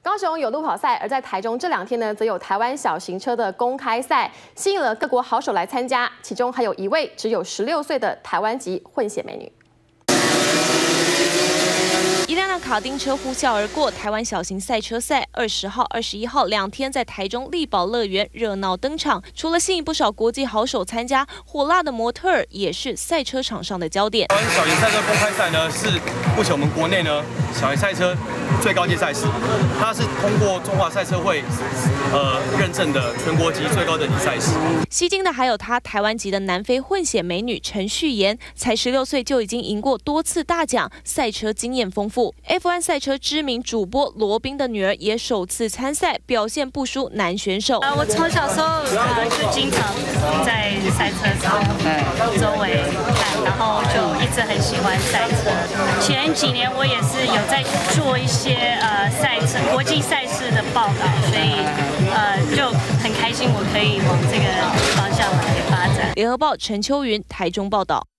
高雄有路跑赛，而在台中这2天呢，则有台湾小型车的公开赛，吸引了各国好手来参加，其中还有一位只有16岁的台湾籍混血美女。 一辆卡丁车呼啸而过，台湾小型赛车赛20号、21号2天在台中力宝乐园热闹登场。除了吸引不少国际好手参加，火辣的模特儿也是赛车场上的焦点。 台湾小型赛车公开赛呢，是目前我们国内呢小型赛车最高阶赛事，它是通过中华赛车会认证的全国级最高等级赛事。 吸睛的还有她台湾籍的南非混血美女陈旭妍，才16岁就已经赢过多次大奖，赛车经验丰富。F1 赛车知名主播罗宾的女儿也首次参赛，表现不输男选手。 我从小时候就经常在赛车场周围看，然后就一直很喜欢赛车。前几年我也是有在做一些赛车国际赛事的报道，所以就很开心我可以往这个方向来发展。 联合报陈秋云台中报道。